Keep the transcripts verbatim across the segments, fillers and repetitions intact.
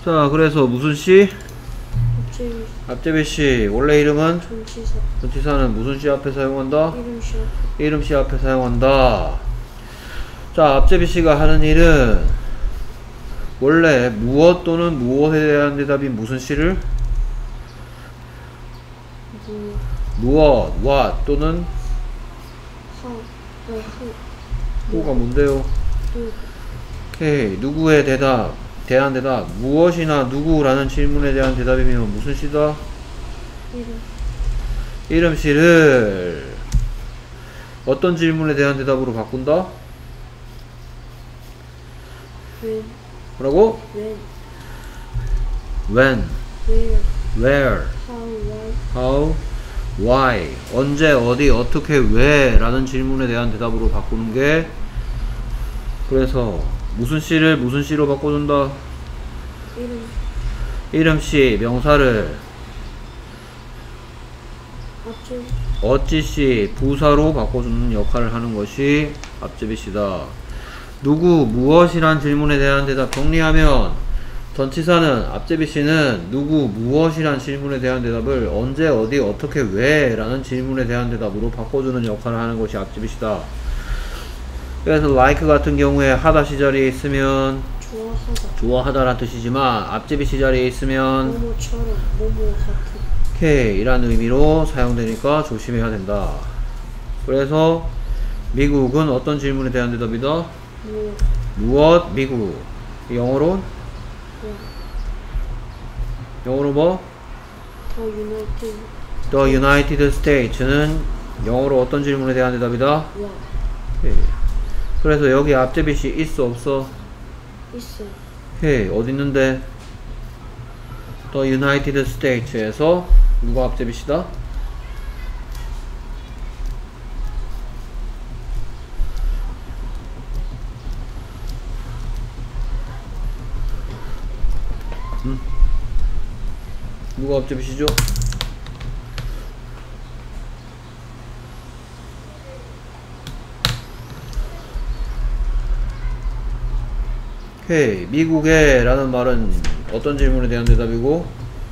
자, 그래서 무슨 시? 앞제비. 앞제비시. 원래 이름은? 전치사. 전치사는 무슨 시 앞에 사용한다? 이름시 앞에. 이름시 앞에 사용한다. 자, 앞제비시가 하는 일은 원래 무엇 또는 무엇에 대한 대답인 무슨 시를? 무. 무엇, what 또는 하. 아, 후. 후가 뭔데요? 누. 오케이. 누구의 대답, 대한 대답. 무엇이나 누구라는 질문에 대한 대답이면 무슨 시다? 이름. 이름시를 어떤 질문에 대한 대답으로 바꾼다? when. 뭐라고? when. when, where. where, how. why. how, why, 언제, 어디, 어떻게, 왜 라는 질문에 대한 대답으로 바꾸는 게, 그래서 무슨 시를 무슨 시로 바꿔준다? 이름. 이름시, 명사를 앞제비. 어찌시, 부사로 바꿔주는 역할을 하는 것이 앞제비시다. 누구, 무엇이란 질문에 대한 대답 정리하면 전치사는 앞제비시는 누구, 무엇이란 질문에 대한 대답을 언제, 어디, 어떻게, 왜 라는 질문에 대한 대답으로 바꿔주는 역할을 하는 것이 앞제비시다. 그래서 like 같은 경우에 하다 시자리에 있으면 좋아하다. 좋아하다라는 뜻이지만 앞제비 시자리에 있으면 뭐뭐처럼. 뭐뭐 같은. 오케이 이라는 의미로 사용되니까 조심해야 된다. 그래서 미국은 어떤 질문에 대한 대답이다? 무엇. 무엇 미국. 영어로? 영어로 뭐? 더 유나이티드. The United States는 영어로 어떤 질문에 대한 대답이다? 와. 오케이. 그래서 여기 앞제비시 있어 없어? 있어. 오케이 어디 있는데? The United States에서 누가 앞제비시다? 음? 누가 앞제비시죠? 오케이 미국의 라는 말은 어떤 질문에 대한 대답이고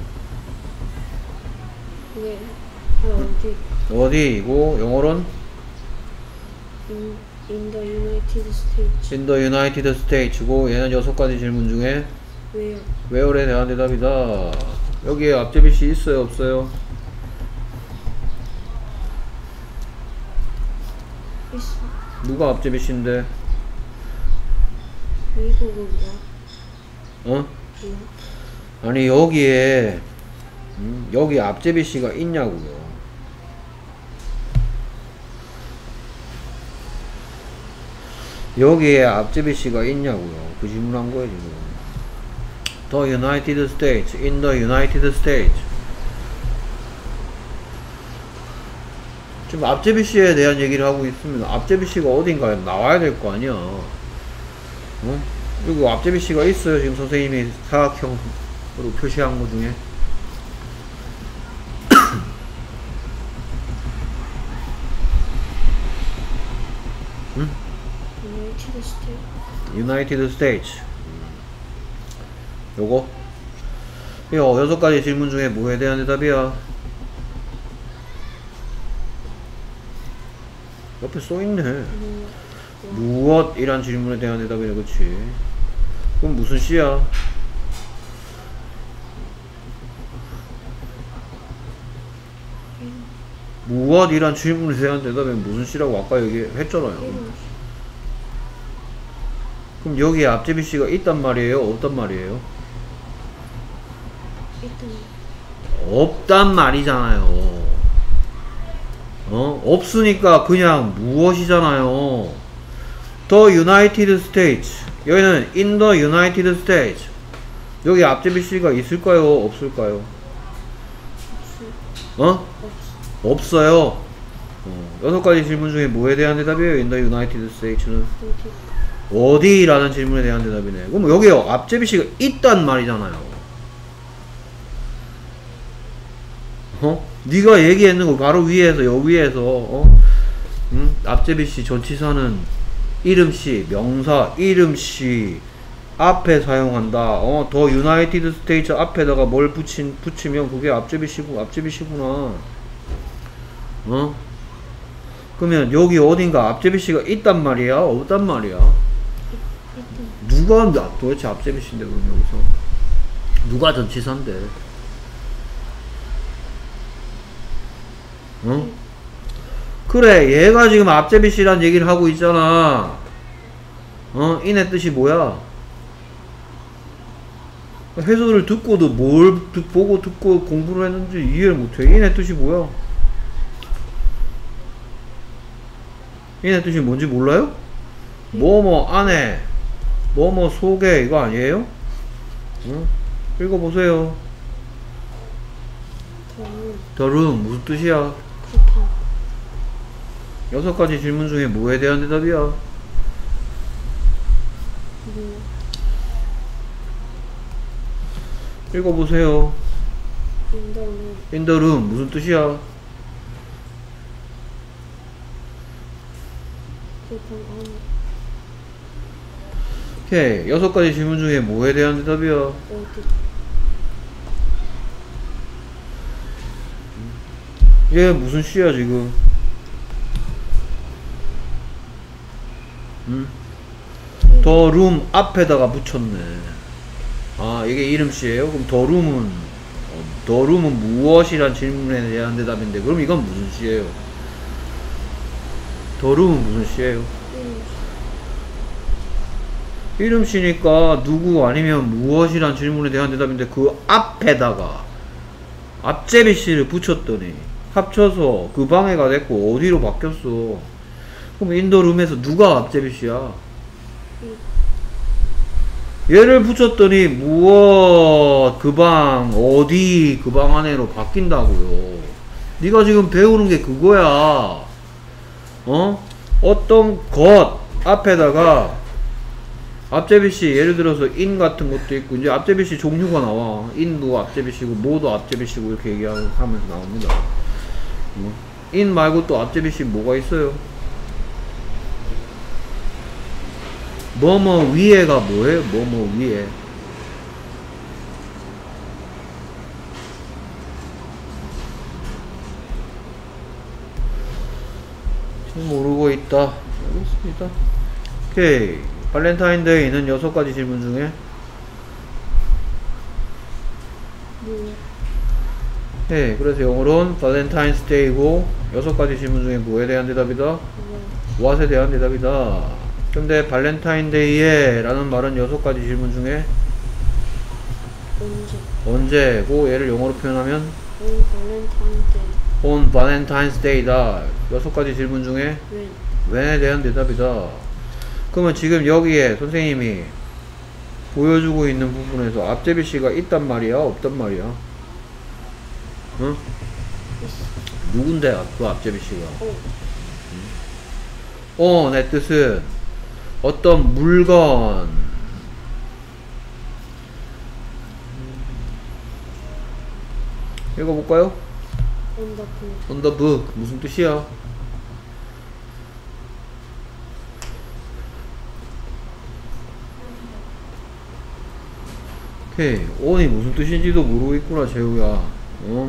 왜? 아, 어디? 어디이고 영어로는 In, in the United States. in the United States고 얘는 여섯 가지 질문 중에 왜요? where에 대한 대답이다. 여기에 앞제비시 있어요 없어요? 있어. 누가 앞제비시인데? 미국은 뭐? 어? 뭐? 아니 여기에 음, 여기 앞제비시가 있냐고요. 여기에 앞제비시가 있냐고요. 그 질문한 거예요 지금. The United States, in the United States. 지금 앞제비시에 대한 얘기를 하고 있습니다. 앞제비시가 어딘가에 나와야 될 거 아니야. 어? 그리고 앞제비시가 있어요. 지금 선생님이 사각형으로 표시한 거 중에. 응? United States. United States. 요거. 이거 여섯 가지 질문 중에 뭐에 대한 대답이야? 옆에 써있네. 뭐? 무엇이란 질문에 대한 대답이네, 그치? 그럼 무슨 시야? 무엇이란 질문에 대한 대답은 무슨 시라고 아까 얘기했잖아요. 이름. 그럼 여기에 앞제비시가 있단 말이에요? 없단 말이에요? 일단 없단 말이잖아요. 어? 없으니까 그냥 무엇이잖아요. The United States. 여기는 in the United States. 여기 앞제비시가 있을까요? 없을까요? 없어. 어? 없어. 없어요. 어, 여섯 가지 질문 중에 뭐에 대한 대답이에요? In the United States는 어디? 어디라는 질문에 대한 대답이네. 그럼 여기에 앞제비시가 있단 말이잖아요. 어? 네가 얘기했는 거 바로 위에서 여 위에서 어? 응? 앞제비시 전치사는 이름시, 명사, 이름시, 앞에 사용한다. 어, 더 유나이티드 스테이츠 앞에다가 뭘 붙인, 붙이면 그게 앞제비시구, 앞제비시구나. 어? 그러면 여기 어딘가 앞제비시가 있단 말이야? 없단 말이야? 누가 도대체 앞제비시인데, 그럼 여기서? 누가 전치사인데? 어? 그래, 얘가 지금 앞제비시란 얘기를 하고 있잖아. 어? 인의 뜻이 뭐야? 해설을 듣고도 뭘 듣, 보고 듣고 공부를 했는지 이해를 못해. 인의 뜻이 뭐야? 인의 뜻이 뭔지 몰라요? 뭐뭐 안에 뭐뭐 속에 이거 아니에요? 응? 읽어보세요. 더룸 The room 무슨 뜻이야? 쿠팡 여섯 가지 질문 중에 뭐에 대한 대답이야? 무 읽어보세요. 인더룸 In the room 무슨 뜻이야? 쿠팡 안에 오케이. 여섯 가지 질문 중에 뭐에 대한 대답이야? 어디 얘 무슨 시야 지금? 응? 더 룸 앞에다가 붙였네. 아, 이게 이름씨예요? 그럼 더 룸은 어, 더 룸은 무엇이란 질문에 대한 대답인데, 그럼 이건 무슨 시예요? 더 룸은 무슨 시예요? 이름 이름씨니까 누구 아니면 무엇이란 질문에 대한 대답인데, 그 앞에다가 앞제비씨를 붙였더니 합쳐서 그 방해가 됐고 어디로 바뀌었어? 그럼 인더룸에서 누가 앞제비씨야? 얘를 붙였더니 무엇 그 방 어디 그 방 안에로 바뀐다고요. 네가 지금 배우는 게 그거야. 어? 어떤 것 앞에다가 앞제비씨, 예를 들어서 인 같은 것도 있고, 이제 앞제비씨 종류가 나와. 인도 앞제비씨고 뭐도 앞제비씨고 이렇게 얘기하면서 나옵니다. 인 말고 또 앞제비씨 뭐가 있어요? 뭐뭐 위에가 뭐예요? 뭐뭐 위에. 지금 모르고 있다. 알겠습니다. 오케이. 발렌타인데이는 여섯 가지 질문 중에 무 네, 그래서 영어로는 발렌타인스데이고 여섯 가지 질문 중에 뭐에 대한 대답이다? what에 대한 대답이다. 근데 발렌타인데이에 라는 말은 여섯 가지 질문 중에 언제 언제고 얘를 영어로 표현하면 on 발렌타인데이 on Valentine's Day다. 여섯 가지 질문 중에 when when에 대한 대답이다. 그러면 지금 여기에 선생님이 보여주고 있는 부분에서 앞제비씨가 있단 말이야? 없단 말이야? 응? 누군데 그 앞제비씨가? 어 어, 내 뜻은 어떤 물건, 읽어볼까요? on the book on the book 무슨 뜻이야? 오케이. on이 무슨 뜻인지도 모르고 있구나 재우야. 어?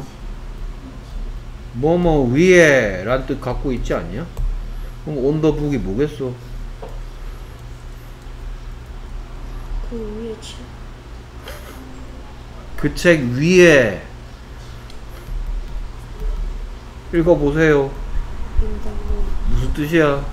뭐뭐 위에 란 뜻 갖고 있지 않냐? 그럼 on the book이 뭐겠어? 그 위에 책 그 책 위에. 읽어보세요. in the room 무슨 뜻이야?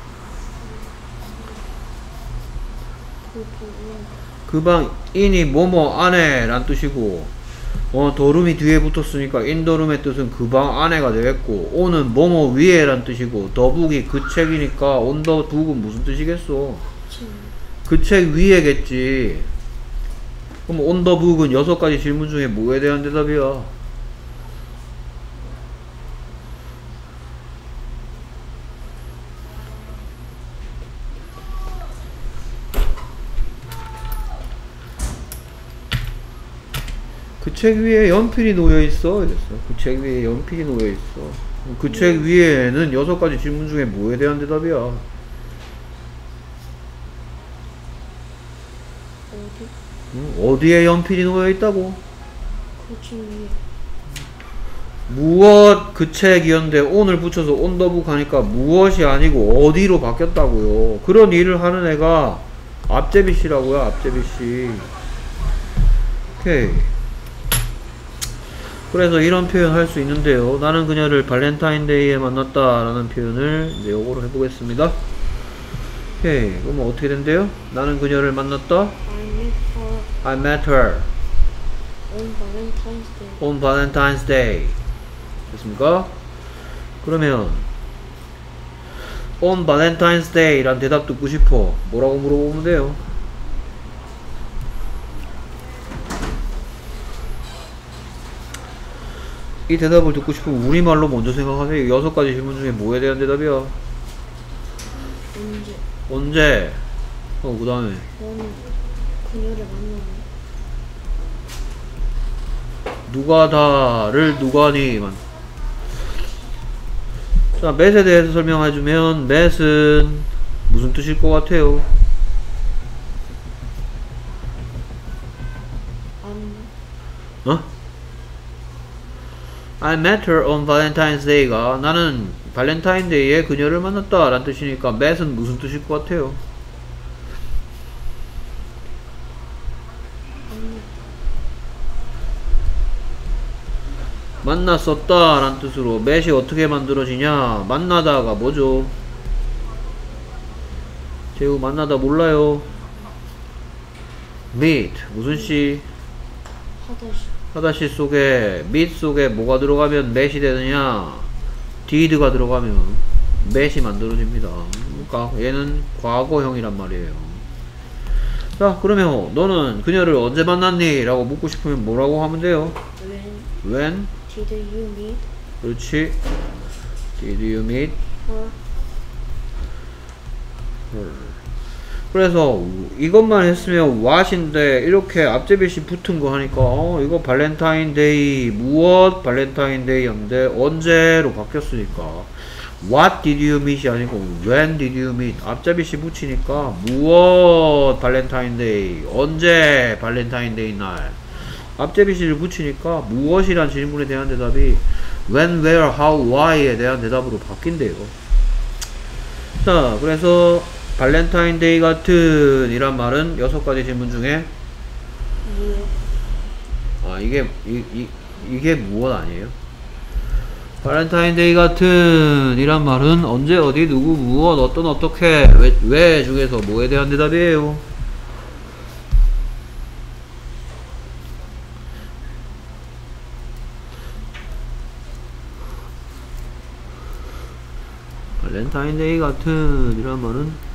쿠팡 안 그 방 in이 뭐뭐 안에 란 뜻이고, 어 더룸이 뒤에 붙었으니까 인더룸의 뜻은 그 방 안에가 되겠고, on은 뭐뭐 위에 란 뜻이고, 더북이 그 책이니까 on the book은 무슨 뜻이겠어? 책 그 책 위에겠지. 그럼 on the book은 여섯 가지 질문 중에 뭐에 대한 대답이야? 그 책 위에 연필이 놓여 있어. 이랬어. 그 책 위에 연필이 놓여 있어. 그 책 위에는 여섯 가지 질문 중에 뭐에 대한 대답이야? 응? 어디에 연필이 놓여 있다고? 그책 위에. 무엇 그 책이었는데 on을 붙여서 on the book 하니까 무엇이 아니고 어디로 바뀌었다고요. 그런 일을 하는 애가 앞제비씨라고요. 앞제비씨. 오케이. 그래서 이런 표현 할 수 있는데요. 나는 그녀를 발렌타인데이에 만났다 라는 표현을 이제 요거로 해보겠습니다. 오케이. 그러면 어떻게 된대요? 나는 그녀를 만났다. I met her I met her on Valentine's Day. on Valentine's Day. 됐습니까? 그러면 on Valentine's Day 란 대답 듣고 싶어. 뭐라고 물어보면 돼요? 이 대답을 듣고 싶으면 우리말로 먼저 생각하세요. 여섯 가지 질문 중에 뭐에 대한 대답이야? 언제? 언제? 어, 그 다음에 너는 그녀를 만났니? 누가 다를 누가니? 자, met에 대해서 설명해주면 met은 무슨 뜻일 것 같아요? 안 어? I met her on Valentine's Day가 나는 발렌타인데이에 그녀를 만났다 라는 뜻이니까 met은 무슨 뜻일 것 같아요? 만났었다 라는 뜻으로 met이 어떻게 만들어지냐? 만나다가 뭐죠? 제우 만나다 몰라요? meet 무슨 시? 하다시. 하다시 속에 meet 속에 뭐가 들어가면 met이 되느냐? did가 들어가면 met이 만들어집니다. 그러니까 얘는 과거형이란 말이에요. 자, 그러면 너는 그녀를 언제 만났니? 라고 묻고 싶으면 뭐라고 하면 돼요? When when? did you meet 그렇지. did you meet her? her? 그래서 이것만 했으면 what인데 이렇게 앞제비시 붙은 거 하니까 어 이거 발렌타인데이 무엇 발렌타인데이였는데 언제로 바뀌었으니까 what did you meet이 아니고 when did you meet 앞제비시 붙이니까 무엇 발렌타인데이 언제 발렌타인데이 날 앞제비시를 붙이니까 무엇이란 질문에 대한 대답이 when, where, how, why에 대한 대답으로 바뀐대요. 자, 그래서 발렌타인데이 같은 이란 말은 여섯 가지 질문 중에 무엇? 아 이게 이, 이, 이게 무엇 아니에요? 발렌타인데이 같은 이란 말은 언제 어디 누구 무엇 어떤 어떻게 왜, 왜 중에서 뭐에 대한 대답이에요? 발렌타인데이 같은 이란 말은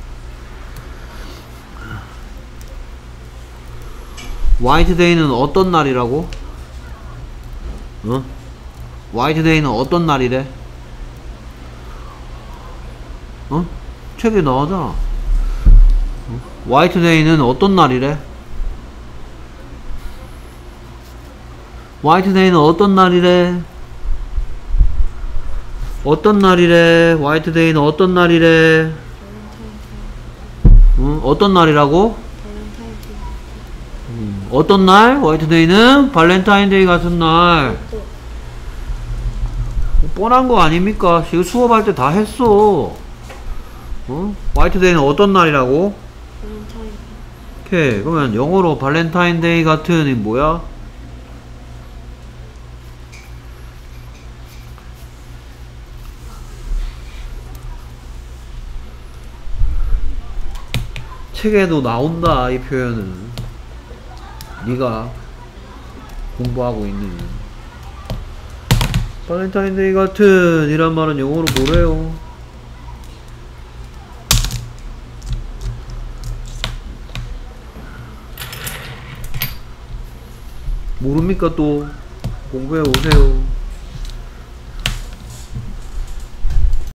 화이트데이는 어떤 날이라고? 어? 화이트데이는 어떤 날이래? 어? 책에 나오잖아. 어? 화이트데이는 어떤 날이래? 화이트데이는 어떤 날이래? 어떤 날이래? 화이트데이는 어떤 날이래? 응? 어떤 날이라고? 발렌타인데이. 음, 어떤 날? 화이트데이는 발렌타인데이 같은 날. 또 뻔한 거 아닙니까? 이거 수업할 때 다 했어. 어? 화이트데이는 어떤 날이라고? 발렌타인데이. 오케이. 그러면 영어로 발렌타인데이 같은 이 뭐야? 책에도 나온다 이 표현은. 네가 공부하고 있는 발렌타인데이 같은 이란 말은 영어로 뭐래요? 모릅니까? 또 공부해 오세요.